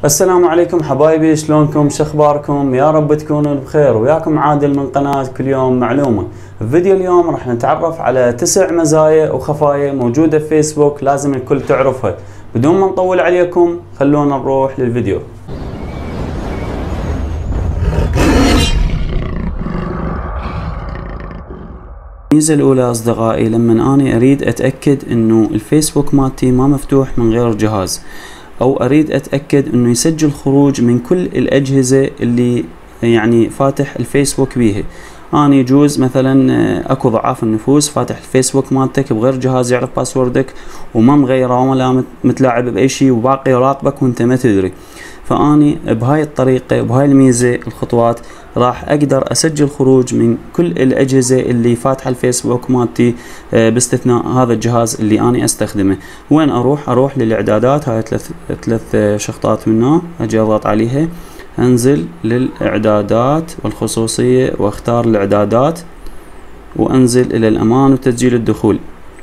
السلام عليكم حبايبي، شلونكم؟ شخباركم؟ يا رب تكونوا بخير. وياكم عادل من قناة كل يوم معلومة. في فيديو اليوم راح نتعرف على 9 مزايا وخفايا موجودة في فيسبوك لازم الكل تعرفها. بدون ما نطول عليكم خلونا نروح للفيديو. الميزة الأولى أصدقائي، لما أنا أريد أتأكد إنه الفيسبوك مالتي ما مفتوح من غير جهاز، أو أريد أتأكد إنه يسجل خروج من كل الأجهزة اللي يعني فاتح الفيسبوك بيها. أنا يجوز مثلا أكو ضعاف النفوس فاتح الفيسبوك مالتك بغير جهاز يعرف باسوردك وما مغيره ولا متلاعب بأي شيء وباقي يراقبك وأنت ما تدري. فأني بهاي الطريقة بهاي الميزة الخطوات راح أقدر أسجل خروج من كل الأجهزة اللي فاتحة الفيسبوك مالتي باستثناء هذا الجهاز اللي أنا أستخدمه. وين أروح للإعدادات، هاي ثلاث شخطات منه، أجي أضغط عليها، أنزل للإعدادات والخصوصية واختار الإعدادات وأنزل إلى الأمان وتسجيل الدخول.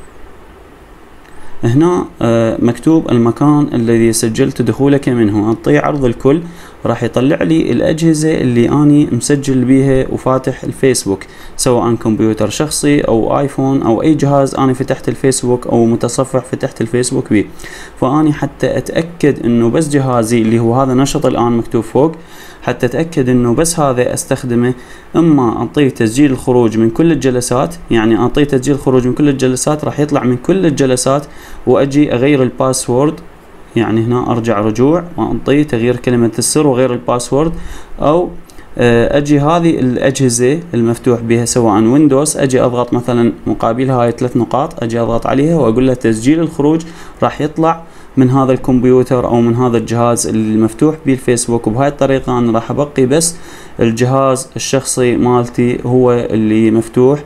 هنا مكتوب المكان الذي سجلت دخولك منه، أعطيه عرض الكل، راح يطلع لي الأجهزة اللي أني مسجل بيها وفاتح الفيسبوك، سواء كمبيوتر شخصي أو آيفون أو أي جهاز أنا فتحت الفيسبوك أو متصفح فتحت الفيسبوك بيه. فأني حتى أتأكد إنه بس جهازي اللي هو هذا نشط الآن مكتوب فوق، حتى أتأكد إنه بس هذا أستخدمه، إما أعطيه تسجيل الخروج من كل الجلسات، يعني أعطيه تسجيل الخروج من كل الجلسات راح يطلع من كل الجلسات، وأجي أغير الباسورد، يعني هنا أرجع رجوع وأعطيه تغيير كلمة السر وغير الباسورد، أو أجي هذه الأجهزة المفتوح بها سواء ويندوز، أجي أضغط مثلا مقابلها هاي 3 نقاط، أجي أضغط عليها وأقول له تسجيل الخروج، راح يطلع من هذا الكمبيوتر أو من هذا الجهاز اللي مفتوح به الفيسبوك. وبهاي الطريقة أنا راح أبقي بس الجهاز الشخصي مالتي هو اللي مفتوح،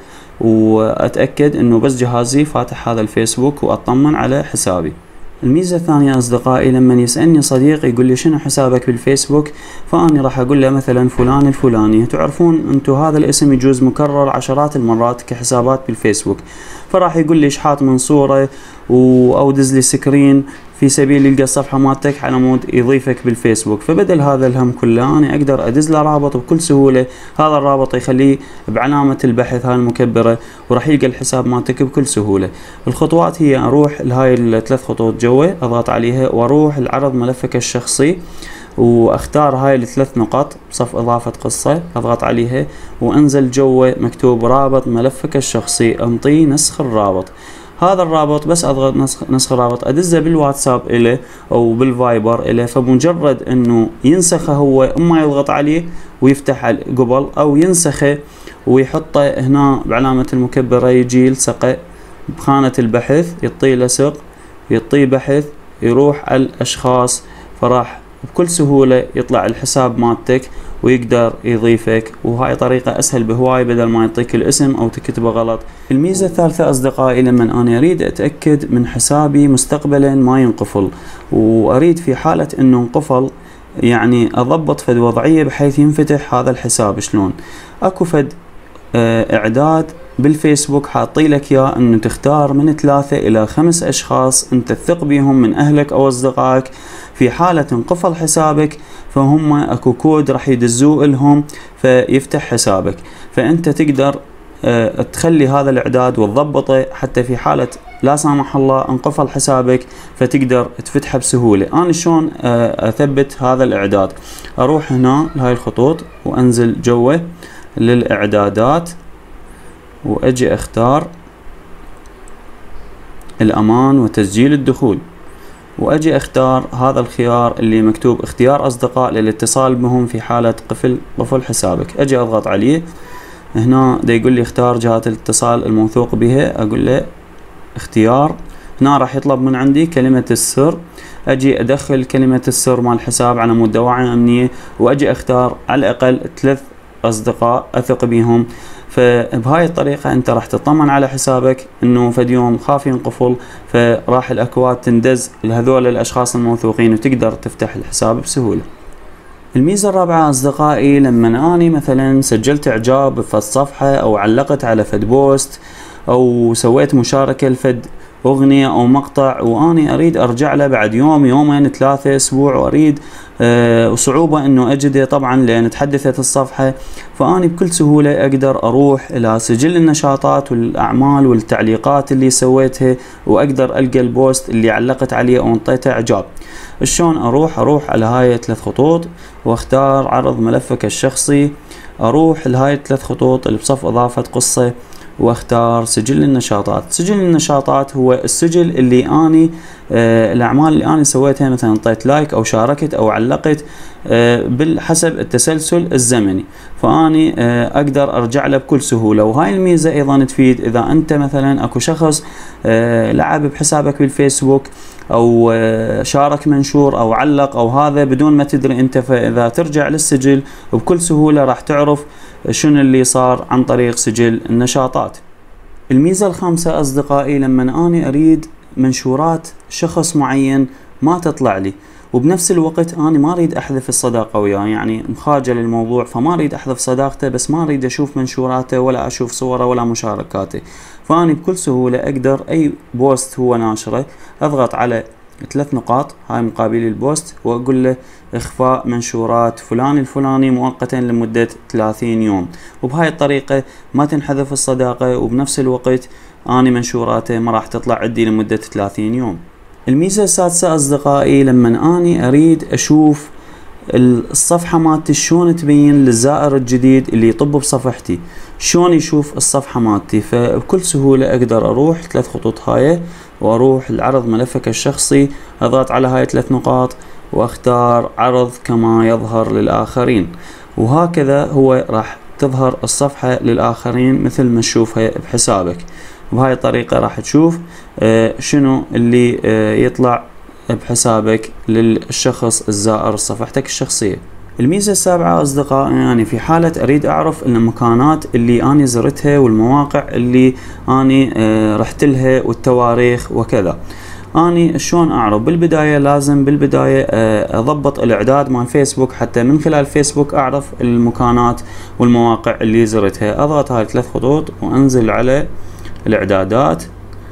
وأتأكد إنه بس جهازي فاتح هذا الفيسبوك وأطمن على حسابي. الميزة الثانية أصدقائي، لما يسألني صديق يقول لي شنو حسابك بالفيسبوك، فأني راح أقول له مثلا فلان الفلاني. تعرفون أنتو هذا الاسم يجوز مكرر عشرات المرات كحسابات بالفيسبوك، فراح يقول لي شحات من صورة أو دز لي سكرين في سبيل يلقى الصفحة مالتك على مود يضيفك بالفيسبوك. فبدل هذا الهم كله أنا أقدر أدز له رابط بكل سهولة، هذا الرابط يخليه بعلامة البحث هاي المكبرة وراح يلقى الحساب مالتك بكل سهولة. الخطوات هي أروح لهاي الثلاث خطوات جوا، أضغط عليها وأروح لعرض ملفك الشخصي واختار هاي الثلاث نقط بصف اضافة قصة، اضغط عليها وانزل جوا مكتوب رابط ملفك الشخصي، انطيه نسخ الرابط. هذا الرابط بس اضغط نسخ الرابط ادزه بالواتساب إله او بالفايبر إله، فبمجرد انه ينسخه هو اما يضغط عليه ويفتح قبل، او ينسخه ويحطه هنا بعلامة المكبرة، يجي يلصقه بخانة البحث، يعطيه لصق، يعطيه بحث، يروح على الاشخاص، فراح بكل سهولة يطلع الحساب مالتك ويقدر يضيفك. وهاي طريقة أسهل بهواي بدل ما يعطيك الاسم أو تكتبه غلط. الميزة الثالثة أصدقائي، لما أنا أريد أتأكد من حسابي مستقبلا ما ينقفل، وأريد في حالة أنه انقفل يعني أضبط فد وضعية بحيث ينفتح هذا الحساب. شلون؟ أكو فد إعداد بالفيسبوك حاطي لك يا انه تختار من 3 إلى 5 اشخاص انت تثق بيهم من اهلك او اصدقائك، في حالة انقفل حسابك فهم اكو كود راح يدزوه لهم فيفتح حسابك. فانت تقدر تخلي هذا الاعداد وتضبطه حتى في حالة لا سامح الله انقفل حسابك فتقدر تفتحه بسهولة. انا شلون اثبت هذا الاعداد؟ اروح هنا لهاي الخطوط وانزل جوه للاعدادات واجي اختار الامان وتسجيل الدخول، واجي اختار هذا الخيار اللي مكتوب اختيار اصدقاء للاتصال بهم في حالة قفل حسابك. اجي اضغط عليه، هنا دا يقول لي اختار جهات الاتصال الموثوق بها، اقول له اختيار. هنا راح يطلب من عندي كلمة السر، اجي ادخل كلمة السر مال الحساب على مود دواعي امنية، واجي اختار على الاقل 3 اصدقاء اثق بيهم. فبهاي الطريقة انت راح تطمن على حسابك انه فد يوم خاف ينقفل، فراح الاكواد تندز لهذول الاشخاص الموثوقين وتقدر تفتح الحساب بسهولة. الميزة الرابعة أصدقائي، لما أني مثلا سجلت إعجاب بفد صفحة أو علقت على فد بوست أو سويت مشاركة لفد اغنية او مقطع واني اريد ارجع له بعد يوم يومين 3 اسبوع، واريد وصعوبة انه اجده طبعا لان تحدثت الصفحة، فاني بكل سهولة اقدر اروح الى سجل النشاطات والاعمال والتعليقات اللي سويتها، واقدر القى البوست اللي علقت عليه او انطيته اعجاب. شلون اروح على هاي 3 خطوط واختار عرض ملفك الشخصي، اروح لهاي 3 خطوط اللي بصف اضافة قصة واختار سجل النشاطات. سجل النشاطات هو السجل اللي اني الاعمال اللي اني سويتها، مثلا انطيت لايك او شاركت او علقت بالحسب التسلسل الزمني، فاني اقدر ارجع له بكل سهولة. وهاي الميزة ايضا تفيد اذا انت مثلا اكو شخص لعب بحسابك بالفيسبوك او شارك منشور او علق او هذا بدون ما تدري انت، فاذا ترجع للسجل بكل سهولة راح تعرف شنو اللي صار عن طريق سجل النشاطات. الميزة الخامسة اصدقائي، لما اني اريد منشورات شخص معين ما تطلع لي، وبنفس الوقت اني ما اريد احذف الصداقة وياه، يعني مخاجل الموضوع فما اريد احذف صداقته، بس ما اريد اشوف منشوراته ولا اشوف صوره ولا مشاركاته، فاني بكل سهولة اقدر اي بوست هو ناشره اضغط على 3 نقاط هاي مقابل البوست واقول له اخفاء منشورات فلان الفلاني مؤقتا لمدة 30 يوم، وبهاي الطريقة ما تنحذف الصداقة، وبنفس الوقت اني منشوراته ما راح تطلع عندي لمدة 30 يوم. الميزة السادسة اصدقائي، لما اني اريد اشوف الصفحة مالتي شلون تبين للزائر الجديد اللي يطب بصفحتي شلون يشوف الصفحة مالتي، فبكل سهولة اقدر اروح 3 خطوط هاي واروح لعرض ملفك الشخصي، اضغط على هاي 3 نقاط واختار عرض كما يظهر للآخرين، وهكذا هو راح تظهر الصفحة للآخرين مثل ما تشوفها بحسابك. بهاي الطريقة راح تشوف شنو اللي يطلع بحسابك للشخص الزائر صفحتك الشخصية. الميزة السابعة أصدقائي، يعني في حالة أريد أعرف المكانات اللي أنا زرتها والمواقع اللي أنا رحت لها والتواريخ وكذا، أني شلون أعرف؟ بالبداية لازم أضبط الإعداد مال فيسبوك، حتى من خلال فيسبوك أعرف المكانات والمواقع اللي زرتها. أضغط هاي 3 خطوط وأنزل على الإعدادات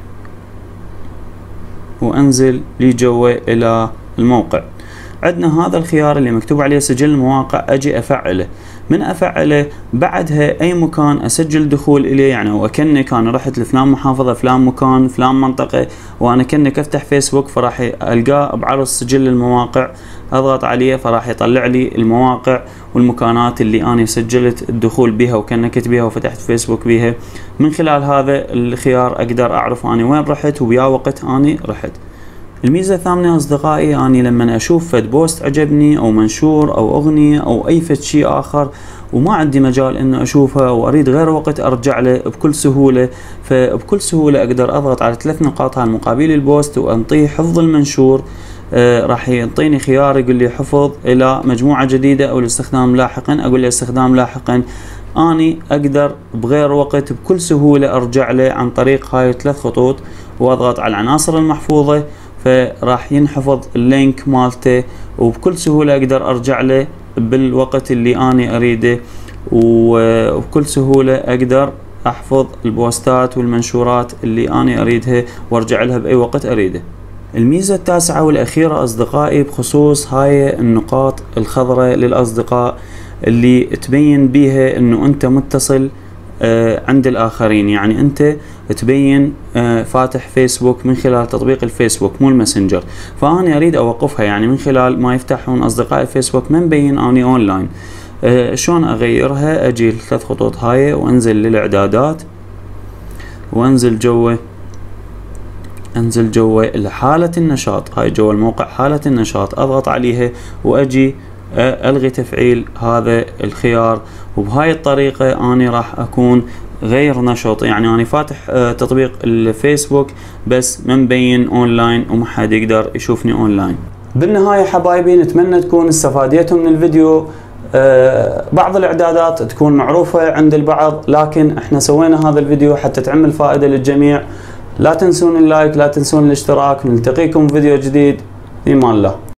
وأنزل لي جوا إلى الموقع. عندنا هذا الخيار اللي مكتوب عليه سجل المواقع، أجي أفعله. من أفعله بعدها أي مكان أسجل دخول إليه، يعني وكأني كان رحت لفلان محافظة فلان مكان فلان منطقة وأنا كأنك أفتح فيسبوك، فراح ألقاه بعرض سجل المواقع، أضغط عليه فراح يطلع لي المواقع والمكانات اللي أنا سجلت الدخول بها وكأنك بها وفتحت فيسبوك بها. من خلال هذا الخيار أقدر أعرف أنا وين رحت وبيا وقت أنا رحت. الميزة الثامنة أصدقائي، أني لما أشوف فد بوست عجبني أو منشور أو أغنية أو أي فد شيء آخر وما عندي مجال إنه أشوفها وأريد غير وقت أرجع له بكل سهولة، فبكل سهولة أقدر أضغط على 3 نقاط على مقابل البوست وأنطيه حفظ المنشور. راح يعطيني خيار يقول لي حفظ إلى مجموعة جديدة أو الاستخدام لاحقا، أقول له استخدام لاحقا. أني أقدر بغير وقت بكل سهولة أرجع له عن طريق هاي 3 خطوط وأضغط على العناصر المحفوظة، فراح ينحفظ اللينك مالته وبكل سهولة أقدر أرجع له بالوقت اللي أنا أريده، وبكل سهولة أقدر أحفظ البوستات والمنشورات اللي أنا أريدها وأرجع لها بأي وقت أريده. الميزة التاسعة والأخيرة أصدقائي بخصوص هاي النقاط الخضراء للأصدقاء اللي تبين بيها أنه أنت متصل عند الآخرين، يعني أنت تبين فاتح فيسبوك من خلال تطبيق الفيسبوك مو الماسنجر، فأنا أريد أوقفها، يعني من خلال ما يفتحون أصدقائي فيسبوك ما مبين أني أونلاين. شلون أغيرها؟ أجي 3 خطوط هاي وأنزل للإعدادات وأنزل جوا لحالة النشاط، هاي جوا الموقع حالة النشاط، أضغط عليها وأجي ألغي تفعيل هذا الخيار، وبهاي الطريقة أنا راح أكون غير نشط، يعني أنا فاتح تطبيق الفيسبوك بس ما مبين أونلاين وما حد يقدر يشوفني أونلاين. بالنهاية حبايبي نتمنى تكون استفاديتوا من الفيديو. بعض الإعدادات تكون معروفة عند البعض، لكن احنا سوينا هذا الفيديو حتى تعمل فائدة للجميع. لا تنسون اللايك، لا تنسون الاشتراك، نلتقيكم فيديو جديد. في امان الله.